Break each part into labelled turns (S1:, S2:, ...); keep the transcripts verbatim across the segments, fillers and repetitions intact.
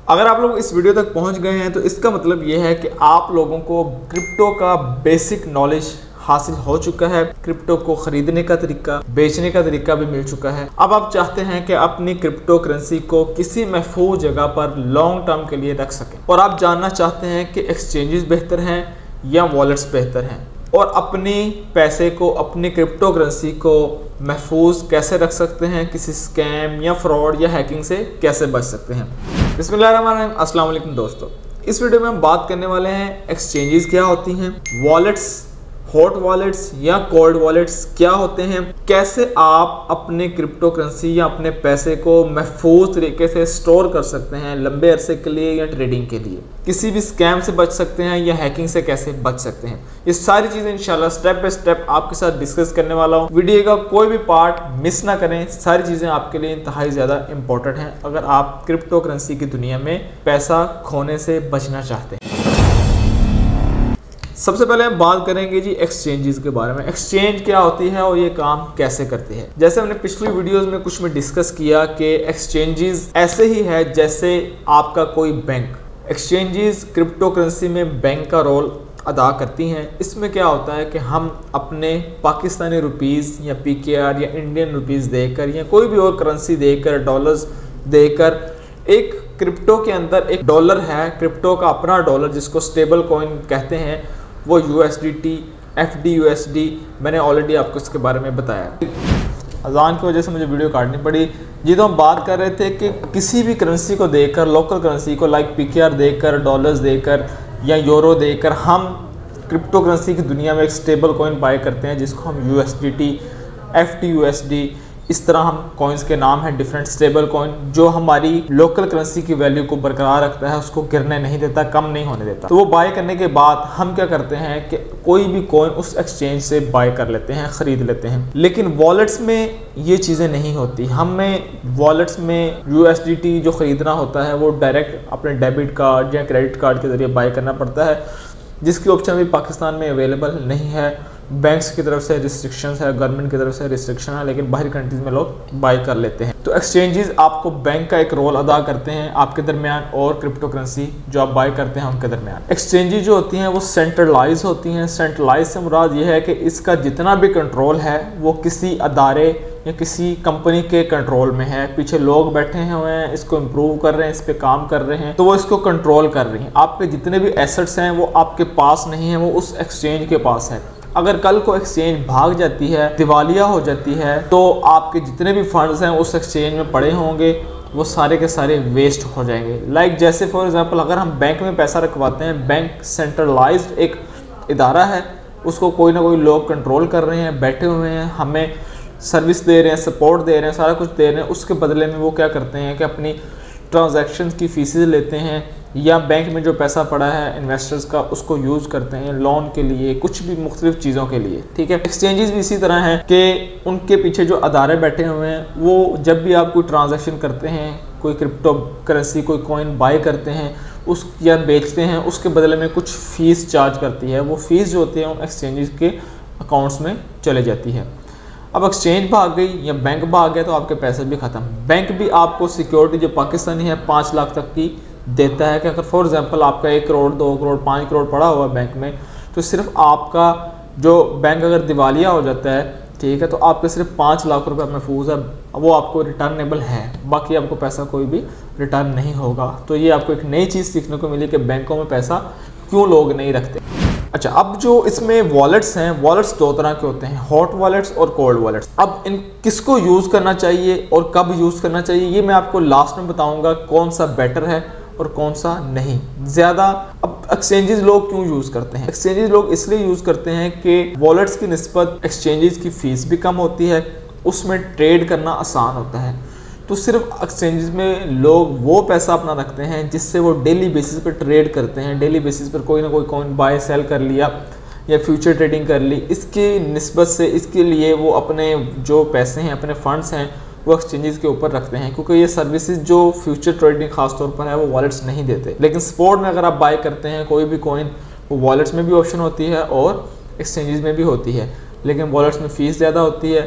S1: अगर आप लोग इस वीडियो तक पहुंच गए हैं तो इसका मतलब ये है कि आप लोगों को क्रिप्टो का बेसिक नॉलेज हासिल हो चुका है। क्रिप्टो को खरीदने का तरीका, बेचने का तरीका भी मिल चुका है। अब आप चाहते हैं कि अपनी क्रिप्टो करेंसी को किसी महफूज जगह पर लॉन्ग टर्म के लिए रख सकें, और आप जानना चाहते हैं कि एक्सचेंजेस बेहतर हैं या वॉलेट्स बेहतर हैं, और अपनी पैसे को, अपनी क्रिप्टो करेंसी को महफूज कैसे रख सकते हैं, किसी स्कैम या फ्रॉड या हैकिंग से कैसे बच सकते हैं। बिस्मिल्लाहिर्रहमानिर्रहीम, अस्सलाम वालेकुम दोस्तों। इस वीडियो में हम बात करने वाले हैं एक्सचेंजेस क्या होती हैं, वॉलेट्स, हॉट वॉलेट्स या कोल्ड वॉलेट्स क्या होते हैं, कैसे आप अपने क्रिप्टो करेंसी या अपने पैसे को महफूज तरीके से स्टोर कर सकते हैं लंबे अरसे के लिए या ट्रेडिंग के लिए, किसी भी स्कैम से बच सकते हैं या हैकिंग से कैसे बच सकते हैं। ये सारी चीज़ें इंशाल्लाह स्टेप बाय स्टेप आपके साथ डिस्कस करने वाला हूँ। वीडियो का कोई भी पार्ट मिस ना करें, सारी चीज़ें आपके लिए इंतहाई ज़्यादा इंपॉर्टेंट हैं अगर आप क्रिप्टो करेंसी की दुनिया में पैसा खोने से बचना चाहते हैं। सबसे पहले हम बात करेंगे जी एक्सचेंजेस के बारे में। एक्सचेंज क्या होती है और ये काम कैसे करती है। जैसे हमने पिछली वीडियोस में कुछ में डिस्कस किया कि एक्सचेंजेस ऐसे ही है जैसे आपका कोई बैंक। एक्सचेंजेस क्रिप्टो करेंसी में बैंक का रोल अदा करती हैं। इसमें क्या होता है कि हम अपने पाकिस्तानी रुपीज़ या पी के आर या इंडियन रुपीज़ देकर या कोई भी और करेंसी देकर, डॉलर्स देकर, एक क्रिप्टो के अंदर एक डॉलर है, क्रिप्टो का अपना डॉलर जिसको स्टेबल कॉइन कहते हैं, वो U S D T, F D U S D, मैंने ऑलरेडी आपको इसके बारे में बताया। अजान की वजह से मुझे वीडियो काटनी पड़ी जी। तो हम बात कर रहे थे कि किसी भी करेंसी को देकर, लोकल करेंसी को लाइक पी के आर देकर, डॉलर्स देकर या यूरो देकर हम क्रिप्टो करेंसी की दुनिया में एक स्टेबल कॉइन बाय करते हैं जिसको हम U S D T, F D U S D, इस तरह हम कॉइन्स के नाम हैं डिफरेंट स्टेबल कॉइन, जो हमारी लोकल करेंसी की वैल्यू को बरकरार रखता है, उसको गिरने नहीं देता, कम नहीं होने देता। तो वो बाय करने के बाद हम क्या करते हैं कि कोई भी कॉइन उस एक्सचेंज से बाय कर लेते हैं, ख़रीद लेते हैं। लेकिन वॉलेट्स में ये चीज़ें नहीं होती। हमें वॉलेट्स में यू एस डी टी जो ख़रीदना होता है वो डायरेक्ट अपने डेबिट कार्ड या क्रेडिट कार्ड के ज़रिए बाय करना पड़ता है, जिसकी ऑप्शन भी पाकिस्तान में अवेलेबल नहीं है। बैंक्स की तरफ से रिस्ट्रिक्शंस है, गवर्नमेंट की तरफ से रिस्ट्रिक्शन है, लेकिन बाहरी कंट्रीज में लोग बाय कर लेते हैं। तो एक्सचेंजेस आपको बैंक का एक रोल अदा करते हैं आपके दरमियान और क्रिप्टो करेंसी जो आप बाय करते हैं उनके दरमियान। एक्सचेंजेस जो होती हैं वो सेंट्रलाइज होती हैं। सेंट्रलाइज से मुराद ये है कि इसका जितना भी कंट्रोल है वो किसी अदारे या किसी कंपनी के कंट्रोल में है। पीछे लोग बैठे हुए हैं, इसको इम्प्रूव कर रहे हैं, इस पे काम कर रहे हैं, तो वो इसको कंट्रोल कर रही हैं। आपके जितने भी एसेट्स हैं वो आपके पास नहीं है, वो उस एक्सचेंज के पास है। अगर कल को एक्सचेंज भाग जाती है, दिवालिया हो जाती है, तो आपके जितने भी फंड्स हैं उस एक्सचेंज में पड़े होंगे वो सारे के सारे वेस्ट हो जाएंगे। लाइक like जैसे फॉर एग्जांपल अगर हम बैंक में पैसा रखवाते हैं, बैंक सेंट्रलाइज्ड एक इदारा है, उसको कोई ना कोई लोग कंट्रोल कर रहे हैं, बैठे हुए हैं, हमें सर्विस दे रहे हैं, सपोर्ट दे रहे हैं, सारा कुछ दे रहे हैं। उसके बदले में वो क्या करते हैं कि अपनी ट्रांजैक्शंस की फीसेस लेते हैं या बैंक में जो पैसा पड़ा है इन्वेस्टर्स का उसको यूज़ करते हैं लोन के लिए, कुछ भी मुख्तलिफ चीज़ों के लिए। ठीक है, एक्सचेंजेस भी इसी तरह हैं कि उनके पीछे जो अदारे बैठे हुए हैं वो जब भी आप कोई ट्रांजैक्शन करते हैं, कोई क्रिप्टो करेंसी, कोई कॉइन बाय करते हैं उस या बेचते हैं, उसके बदले में कुछ फ़ीस चार्ज करती है। वो फ़ीस जो होती है उन एक्सचेंजेस के अकाउंट्स में चले जाती है। अब एक्सचेंज भाग गई या बैंक भाग गया तो आपके पैसे भी ख़त्म। बैंक भी आपको सिक्योरिटी जो पाकिस्तानी है पाँच लाख तक की देता है कि अगर फॉर एग्जांपल आपका एक करोड़, दो करोड़, पाँच करोड़ पड़ा हुआ है बैंक में, तो सिर्फ आपका जो बैंक अगर दिवालिया हो जाता है, ठीक है, तो आपके सिर्फ पाँच लाख रुपए महफूज है, वो आपको रिटर्नेबल है, बाकी आपको पैसा कोई भी रिटर्न नहीं होगा। तो ये आपको एक नई चीज़ सीखने को मिली कि बैंकों में पैसा क्यों लोग नहीं रखते। अच्छा, अब जो इसमें वॉलेट्स हैं, वॉलेट्स दो तरह के होते हैं, हॉट वॉलेट्स और कोल्ड वॉलेट्स। अब इन किसको यूज़ करना चाहिए और कब यूज़ करना चाहिए ये मैं आपको लास्ट में बताऊंगा, कौन सा बेटर है और कौन सा नहीं ज़्यादा। अब एक्सचेंजेस लोग क्यों यूज़ करते हैं? एक्सचेंजेस लोग इसलिए यूज़ करते हैं कि वॉलेट्स की निस्बत एक्सचेंजेस की फ़ीस भी कम होती है, उसमें ट्रेड करना आसान होता है। तो सिर्फ एक्सचेंजेस में लोग वो पैसा अपना रखते हैं जिससे वो डेली बेसिस पर ट्रेड करते हैं। डेली बेसिस पर कोई ना कोई कॉइन बाय सेल कर लिया या फ्यूचर ट्रेडिंग कर ली, इसकी निस्बत से इसके लिए वो अपने जो पैसे हैं, अपने फंड्स हैं, वो एक्सचेंजेस के ऊपर रखते हैं, क्योंकि ये सर्विसेज जो फ्यूचर ट्रेडिंग खास तौर पर है वो वॉलेट्स नहीं देते। लेकिन स्पॉट में अगर आप बाय करते हैं कोई भी कॉइन, वो वॉलेट्स में भी ऑप्शन होती है और एक्सचेंजेस में भी होती है, लेकिन वॉलेट्स में फ़ीस ज़्यादा होती है,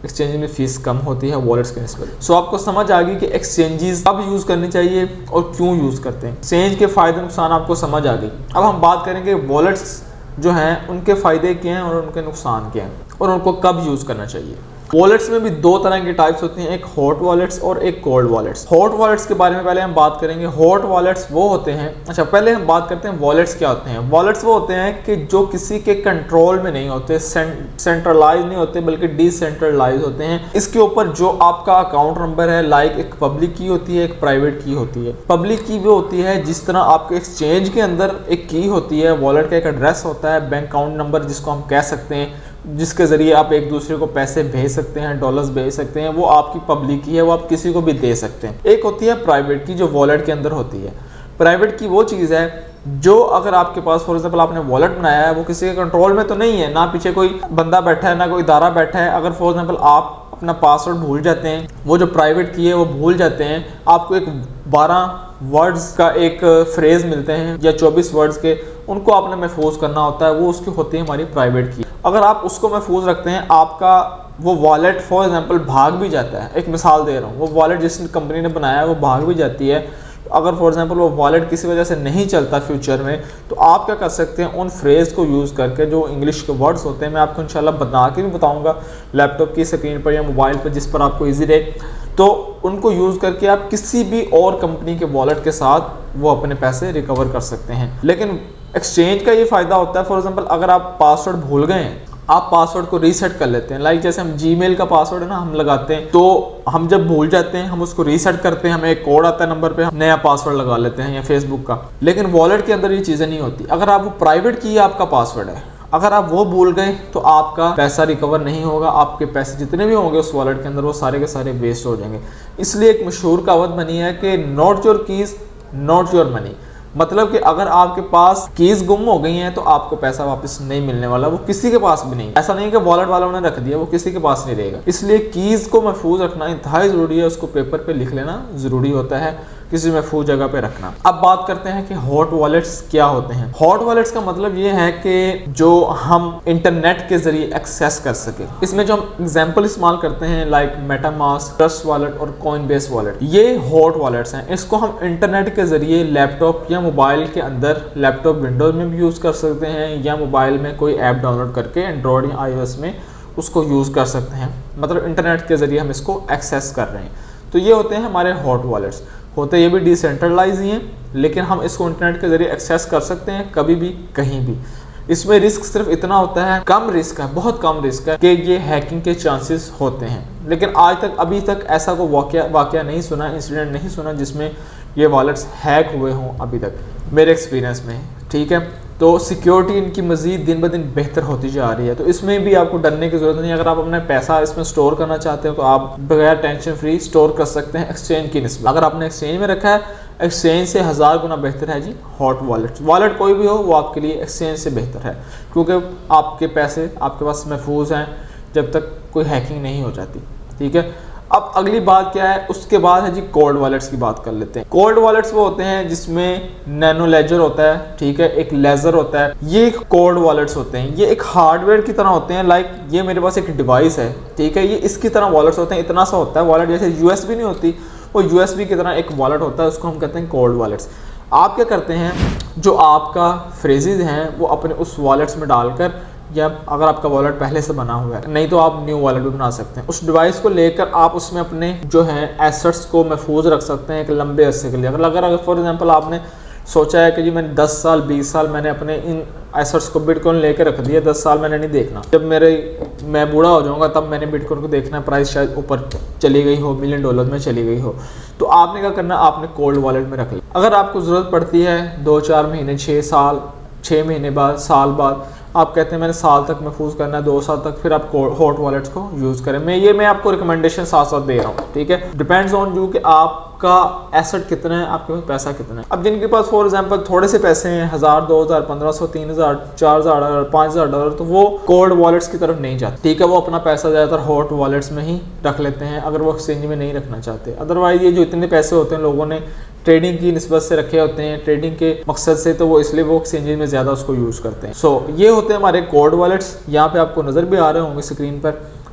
S1: एक्सचेंज में फीस कम होती है वॉलेट्स के निस्बत। सो आपको समझ आ गई कि एक्सचेंजेस कब यूज़ करनी चाहिए और क्यों यूज़ करते हैं। एक्सचेंज के फ़ायदे नुकसान आपको समझ आ गई। अब हम बात करेंगे वॉलेट्स जो हैं उनके फ़ायदे क्या हैं और उनके नुकसान क्या हैं और उनको कब यूज़ करना चाहिए। वॉलेट्स में भी दो तरह की टाइप्स होती हैं, एक हॉट वॉलेट्स और एक कोल्ड वॉलेट्स। हॉट वॉलेट्स के बारे में पहले हम बात करेंगे। हॉट वॉलेट्स वो होते हैं, अच्छा पहले हम बात करते हैं वॉलेट्स क्या होते हैं। वॉलेट्स वो होते हैं कि जो किसी के कंट्रोल में नहीं होते, सेंट्रलाइज नहीं होते बल्कि डिसेंट्रलाइज होते हैं। इसके ऊपर जो आपका अकाउंट नंबर है, लाइक एक पब्लिक की होती है, एक प्राइवेट की होती है। पब्लिक की वो होती है जिस तरह आपके एक्सचेंज के अंदर एक की होती है, वॉलेट का एक एड्रेस होता है, बैंक अकाउंट नंबर जिसको हम कह सकते हैं, जिसके ज़रिए आप एक दूसरे को पैसे भेज सकते हैं, डॉलर्स भेज सकते हैं, वो आपकी पब्लिक की है, वो आप किसी को भी दे सकते हैं। एक होती है प्राइवेट की जो वॉलेट के अंदर होती है। प्राइवेट की वो चीज़ है जो अगर आपके पास फॉर एग्जांपल आपने वॉलेट बनाया है, वो किसी के कंट्रोल में तो नहीं है, ना पीछे कोई बंदा बैठा है ना कोई इदारा बैठा है। अगर फॉर एग्जांपल आप अपना पासवर्ड भूल जाते हैं, वो जो प्राइवेट की है वो भूल जाते हैं, आपको एक बारह वर्ड्स का एक फ्रेज मिलते हैं या चौबीस वर्ड्स के, उनको आपने महफूज करना होता है, वो उसकी होती है हमारी प्राइवेट की। अगर आप उसको महफूज रखते हैं, आपका वो वॉलेट फॉर एग्जांपल भाग भी जाता है, एक मिसाल दे रहा हूँ, वो वॉलेट जिस कंपनी ने बनाया है वो भाग भी जाती है, अगर फॉर एग्जांपल वो वॉलेट किसी वजह से नहीं चलता फ्यूचर में, तो आप क्या कर सकते हैं, उन फ्रेज को यूज़ करके जो इंग्लिश के वर्ड्स होते हैं, मैं आपको इंशाल्लाह बना के भी बताऊंगा लैपटॉप की स्क्रीन पर या मोबाइल पर, जिस पर आपको ईजी रहे, तो उनको यूज़ करके आप किसी भी और कंपनी के वॉलेट के साथ वो अपने पैसे रिकवर कर सकते हैं। लेकिन एक्सचेंज का ये फ़ायदा होता है, फॉर एग्जांपल अगर आप पासवर्ड भूल गए हैं, आप पासवर्ड को रीसेट कर लेते हैं। लाइक जैसे हम जीमेल का पासवर्ड है ना, हम लगाते हैं, तो हम जब भूल जाते हैं हम उसको रीसेट करते हैं, हमें एक कोड आता है नंबर पे, हम नया पासवर्ड लगा लेते हैं या फेसबुक का। लेकिन वॉलेट के अंदर ये चीज़ें नहीं होती। अगर आप वो प्राइवेट की आपका पासवर्ड है, अगर आप वो भूल गए तो आपका पैसा रिकवर नहीं होगा, आपके पैसे जितने भी होंगे उस वॉलेट के अंदर वो सारे के सारे वेस्ट हो जाएंगे। इसलिए एक मशहूर कहावत बनी है कि not your keys not your money. मतलब कि अगर आपके पास कीज गुम हो गई हैं तो आपको पैसा वापस नहीं मिलने वाला, वो किसी के पास भी नहीं। ऐसा नहीं कि वॉलेट वालों ने रख दिया, वो किसी के पास नहीं रहेगा। इसलिए कीज को महफूज रखना इंतहाई ज़रूरी है, उसको पेपर पे लिख लेना ज़रूरी होता है, किसी महफूज जगह पे रखना। अब बात करते हैं कि हॉट वॉलेट्स क्या होते हैं। हॉट वॉलेट्स का मतलब ये है कि जो हम इंटरनेट के जरिए एक्सेस कर सके। इसमें जो हम एग्जांपल इस्तेमाल करते हैं लाइक मेटामास्क, ट्रस्ट वॉलेट और कॉइनबेस वॉलेट, ये हॉट वॉलेट्स हैं। इसको हम इंटरनेट के जरिए लैपटॉप या मोबाइल के अंदर, लैपटॉप विंडोज में भी यूज़ कर सकते हैं या मोबाइल में कोई ऐप डाउनलोड करके एंड्रॉयड या आईओएस में उसको यूज़ कर सकते हैं। मतलब इंटरनेट के जरिए हम इसको एक्सेस कर रहे हैं। तो ये होते हैं हमारे हॉट वॉलेट्स। होते ये भी डिसेंट्रलाइज ही हैं, लेकिन हम इसको इंटरनेट के जरिए एक्सेस कर सकते हैं कभी भी कहीं भी। इसमें रिस्क सिर्फ इतना होता है, कम रिस्क है, बहुत कम रिस्क है कि ये हैकिंग के चांसेस होते हैं। लेकिन आज तक अभी तक ऐसा कोई वाकया वाकया नहीं सुना, इंसिडेंट नहीं सुना जिसमें ये वॉलेट्स हैक हुए हों अभी तक मेरे एक्सपीरियंस में। ठीक है, तो सिक्योरिटी इनकी मज़ीद दिन ब दिन बेहतर होती जा रही है, तो इसमें भी आपको डरने की ज़रूरत नहीं। अगर आप अपना पैसा इसमें स्टोर करना चाहते हो तो आप बगैर टेंशन फ्री स्टोर कर सकते हैं एक्सचेंज की निस्बत। अगर आपने एक्सचेंज में रखा है, एक्सचेंज से हज़ार गुना बेहतर है जी हॉट वॉलेट। वॉलेट कोई भी हो वो आपके लिए एक्सचेंज से बेहतर है, क्योंकि आपके पैसे आपके पास महफूज हैं जब तक कोई हैकिंग नहीं हो जाती। ठीक है, अब अगली बात क्या है, उसके बाद है जी कोल्ड वॉलेट्स की बात कर लेते हैं। कोल्ड वॉलेट्स वो होते हैं जिसमें नैनो लेजर होता है, ठीक है, एक लेजर होता है। ये कोल्ड वॉलेट्स होते हैं, ये एक हार्डवेयर की तरह होते हैं। लाइक ये मेरे पास एक डिवाइस है, ठीक है, ये इसकी तरह वॉलेट्स होते हैं, इतना सा होता है वॉलेट, जैसे यूएसबी नहीं होती, वो यूएसबी की तरह एक वॉलेट होता है, उसको हम कहते हैं कोल्ड वॉलेट्स। आप क्या करते हैं, जो आपका फ्रेजेज हैं वो अपने उस वॉलेट्स में डालकर, या अगर आपका वॉलेट पहले से बना हुआ है, नहीं तो आप न्यू वॉलेट भी बना सकते हैं। उस डिवाइस को लेकर आप उसमें अपने जो है एसेट्स को महफूज रख सकते हैं एक लंबे अरसे के लिए। अगर अगर अगर फॉर एग्जांपल आपने सोचा है कि जी मैंने दस साल बीस साल मैंने अपने इन एसेट्स को बिटकॉइन लेकर रख दिया, दस साल मैंने नहीं देखना, जब मेरे मैं बूढ़ा हो जाऊंगा तब मैंने बिटकॉइन को देखना, प्राइस शायद ऊपर चली गई हो, मिलियन डॉलर में चली गई हो, तो आपने क्या करना, आपने कोल्ड वॉलेट में रख लिया। अगर आपको ज़रूरत पड़ती है दो चार महीने, छः साल छः महीने बाद, साल बाद, आप कहते हैं मैंने साल तक महफूज करना है, दो साल तक, फिर आप हॉट वॉलेट्स को यूज़ करें। मैं ये मैं आपको रिकमेंडेशन साथ साथ दे रहा हूँ। ठीक है, डिपेंड्स ऑन यू कि आपका एसेट कितना है, आपके पास पैसा कितना है। अब जिनके पास फॉर एग्जांपल थोड़े से पैसे हैं, हज़ार दो हज़ार पंद्रह सौ तीन हज़ार चार हज़ार डॉलर पाँच हज़ार डॉलर, तो वो कोल्ड वॉलेट्स की तरफ नहीं जाते। ठीक है, वो अपना पैसा ज़्यादातर हॉट वॉलेट्स में ही रख लेते हैं अगर वो एक्सचेंज में नहीं रखना चाहते। अदरवाइज ये जो इतने पैसे होते हैं लोगों ने ट्रेडिंग की निस्बत से रखे होते हैं, ट्रेडिंग के मकसद से, तो वो इसलिए वो एक्सचेंजेस में ज़्यादा उसको यूज़ करते हैं। सो so, ये होते हैं हमारे कोल्ड वॉलेट्स, यहाँ पे आपको नज़र भी आ रहे होंगे स्क्रीन पर।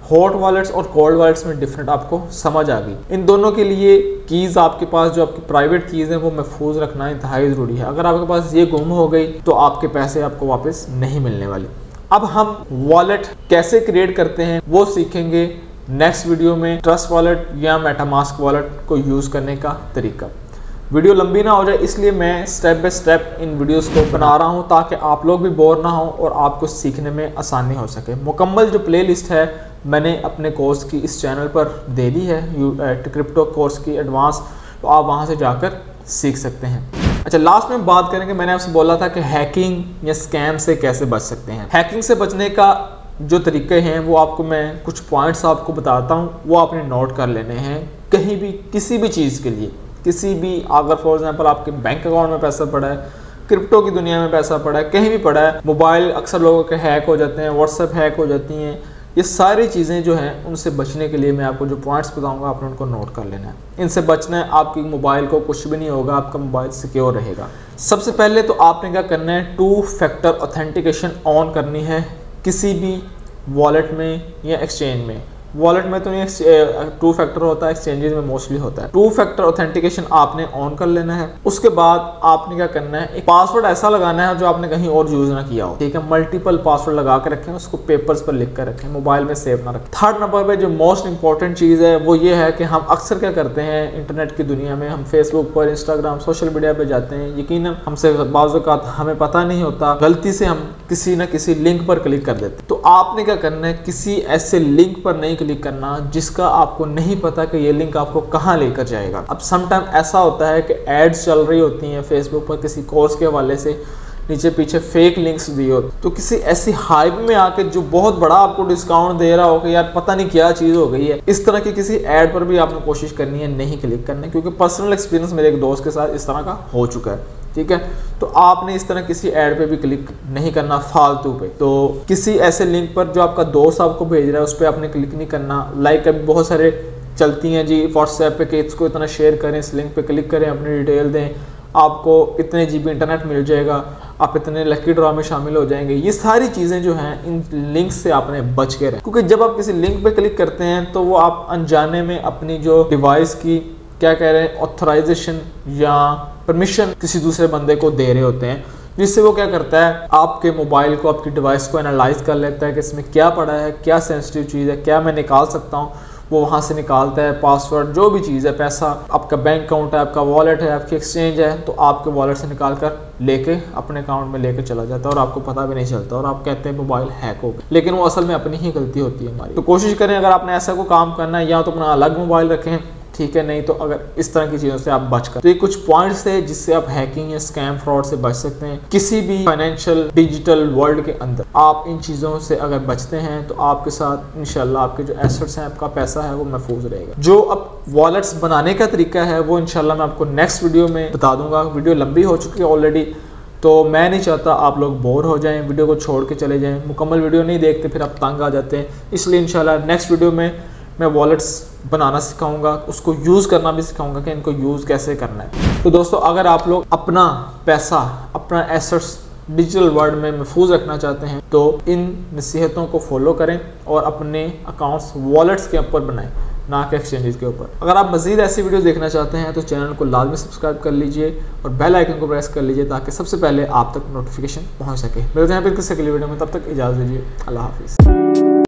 S1: हॉट वॉलेट्स और कोल्ड वॉलेट्स में डिफरेंट आपको समझ आ गई। इन दोनों के लिए कीज़ आपके पास जो आपकी प्राइवेट कीज़ हैं वो महफूज रखना इंतहाई ज़रूरी है। अगर आपके पास ये गुम हो गई तो आपके पैसे आपको वापस नहीं मिलने वाले। अब हम वॉलेट कैसे क्रिएट करते हैं वो सीखेंगे नेक्स्ट वीडियो में, ट्रस्ट वॉलेट या मेटामास्क वॉलेट को यूज़ करने का तरीका। वीडियो लंबी ना हो जाए इसलिए मैं स्टेप बाय स्टेप इन वीडियोस को बना रहा हूं ताकि आप लोग भी बोर ना हो और आपको सीखने में आसानी हो सके। मुकम्मल जो प्लेलिस्ट है मैंने अपने कोर्स की इस चैनल पर दे दी है, क्रिप्टो कोर्स की एडवांस, तो आप वहां से जाकर सीख सकते हैं। अच्छा, लास्ट में बात करेंगे, मैंने आपसे बोला था कि हैकिंग या स्कैम से कैसे बच सकते हैं। हैकिंग से बचने का जो तरीके हैं वो आपको मैं कुछ पॉइंट्स आपको बताता हूँ, वो आपने नोट कर लेने हैं। कहीं भी किसी भी चीज़ के लिए, किसी भी, अगर फॉर एग्जांपल आपके बैंक अकाउंट में पैसा पड़ा है, क्रिप्टो की दुनिया में पैसा पड़ा है, कहीं भी पड़ा है, मोबाइल अक्सर लोगों के हैक हो जाते हैं, व्हाट्सएप हैक हो जाती हैं, ये सारी चीज़ें जो हैं उनसे बचने के लिए मैं आपको जो पॉइंट्स बताऊंगा आपने उनको नोट कर लेना है। इनसे बचना है, आपकी मोबाइल को कुछ भी नहीं होगा, आपका मोबाइल सिक्योर रहेगा। सबसे पहले तो आपने क्या करना है, टू फैक्टर ऑथेंटिकेशन ऑन करनी है किसी भी वॉलेट में या एक्सचेंज में। वॉलेट में तो नहीं, टू फैक्टर होता है, एक्सचेंजेस में मोस्टली होता है। टू फैक्टर ऑथेंटिकेशन आपने ऑन कर लेना है। उसके बाद आपने क्या करना है, एक पासवर्ड ऐसा लगाना है जो आपने कहीं और यूज ना किया हो, ठीक है। मल्टीपल पासवर्ड लगा के रखें, उसको पेपर्स पर लिख कर रखें, मोबाइल में सेव ना रखें। थर्ड नंबर पे जो मोस्ट इंपॉर्टेंट चीज़ है वो ये है कि हम अक्सर क्या करते हैं इंटरनेट की दुनिया में, हम फेसबुक पर, इंस्टाग्राम, सोशल मीडिया पर जाते हैं, यकीनन हमसे बाज़ औक़ात हमें पता नहीं होता, गलती से हम किसी न किसी लिंक पर क्लिक कर देते हैं। तो आपने क्या करना है, किसी ऐसे लिंक पर नहीं क्लिक करना जिसका आपको नहीं पता कि ये लिंक आपको कहां लेकर जाएगा। अब समटाइम ऐसा होता है कि एड्स चल रही होती हैं फेसबुक पर किसी कोर्स के हवाले से, नीचे पीछे फेक लिंक्स दिए हो, तो किसी ऐसी हाइप में आके जो बहुत बड़ा आपको डिस्काउंट दे रहा हो कि यार पता नहीं क्या चीज़ हो गई है, इस तरह की किसी ऐड पर भी आपने कोशिश करनी है नहीं क्लिक करना, क्योंकि पर्सनल एक्सपीरियंस मेरे एक दोस्त के साथ इस तरह का हो चुका है, ठीक है। तो आपने इस तरह किसी ऐड पे भी क्लिक नहीं करना फालतू पे। तो किसी ऐसे लिंक पर जो आपका दोस्त आपको भेज रहा है उस पर आपने क्लिक नहीं करना। लाइक अभी बहुत सारे चलती हैं जी व्हाट्सएप पे कि इसको इतना शेयर करें, इस लिंक पे क्लिक करें, अपनी डिटेल दें, आपको इतने जीबी इंटरनेट मिल जाएगा, आप इतने लकी ड्रॉ में शामिल हो जाएंगे। ये सारी चीज़ें जो हैं इन लिंक से आपने बच के रहें, क्योंकि जब आप किसी लिंक पे क्लिक करते हैं तो वो आप अनजाने में अपनी जो डिवाइस की क्या कह रहे हैं ऑथराइजेशन या परमिशन किसी दूसरे बंदे को दे रहे होते हैं, जिससे वो क्या करता है आपके मोबाइल को, आपकी डिवाइस को एनालाइज कर लेता है कि इसमें क्या पड़ा है, क्या सेंसिटिव चीज़ है, क्या मैं निकाल सकता हूँ, वो वहाँ से निकालता है। पासवर्ड, जो भी चीज़ है, पैसा, आपका बैंक अकाउंट है, आपका वॉलेट है, आपकी एक्सचेंज है, तो आपके वॉलेट से निकाल कर लेके अपने अकाउंट में लेके चला जाता है और आपको पता भी नहीं चलता, और आप कहते हैं मोबाइल हैक हो गया, लेकिन वो असल में अपनी ही गलती होती है हमारी। तो कोशिश करें अगर आपने ऐसा कोई काम करना है या तो अपना अलग मोबाइल रखें, ठीक है, नहीं तो अगर इस तरह की चीज़ों से आप बच कर। तो ये कुछ पॉइंट्स थे जिससे आप हैकिंग या स्कैम फ्रॉड से बच सकते हैं। किसी भी फाइनेंशियल डिजिटल वर्ल्ड के अंदर आप इन चीज़ों से अगर बचते हैं तो आपके साथ इंशाल्लाह आपके जो एसेट्स हैं, आपका पैसा है, वो महफूज रहेगा। जो अब वॉलेट्स बनाने का तरीका है वो इंशाल्लाह मैं आपको नेक्स्ट वीडियो में बता दूंगा। वीडियो लंबी हो चुकी है ऑलरेडी, तो मैं नहीं चाहता आप लोग बोर हो जाएं, वीडियो को छोड़ के चले जाएं, मुकम्मल वीडियो नहीं देखते फिर आप तंग आ जाते हैं। इसलिए इंशाल्लाह नेक्स्ट वीडियो में मैं वॉलेट्स बनाना सिखाऊंगा, उसको यूज़ करना भी सिखाऊंगा कि इनको यूज़ कैसे करना है। तो दोस्तों, अगर आप लोग अपना पैसा, अपना एसेट्स डिजिटल वर्ल्ड में महफूज रखना चाहते हैं तो इन नसीहतों को फॉलो करें और अपने अकाउंट्स वॉलेट्स के ऊपर बनाएं, ना कि एक्सचेंजेस के ऊपर। अगर आप मज़ीद ऐसी वीडियो देखना चाहते हैं तो चैनल को लाजमी सब्सक्राइब कर लीजिए और बेल आइकन को प्रेस कर लीजिए ताकि सबसे पहले आप तक नोटिफिकेशन पहुँच सके। मिलते हैं फिर किसी अगली वीडियो में, तब तक इजाज़त दीजिए। अल्लाह हाफिज़।